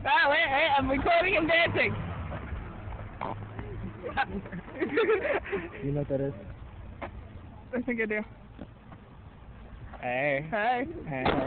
Ah, wait, I'm recording him dancing. You know what that is? I think I do. Hey. Hey. Hey.